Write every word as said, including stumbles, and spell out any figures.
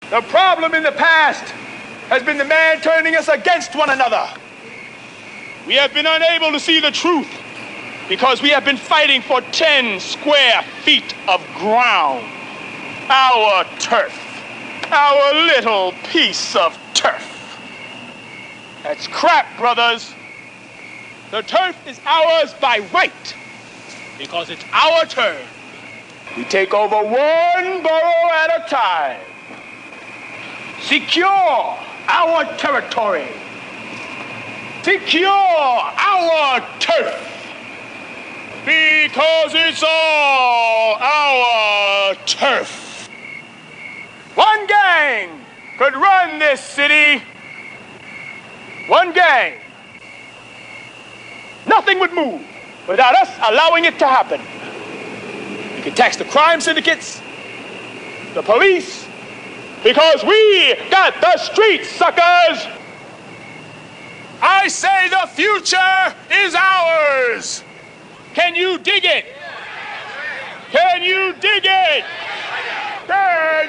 The problem in the past has been the man turning us against one another. We have been unable to see the truth because we have been fighting for ten square feet of ground. Our turf. Our little piece of turf. That's crap, brothers. The turf is ours by right because it's our turn. We take over one borough at a time. Secure our territory. Secure our turf. Because it's all our turf. One gang could run this city. One gang. Nothing would move without us allowing it to happen. We could tax the crime syndicates, the police, because we got the streets, suckers! I say the future is ours! Can you dig it? Can you dig it? Can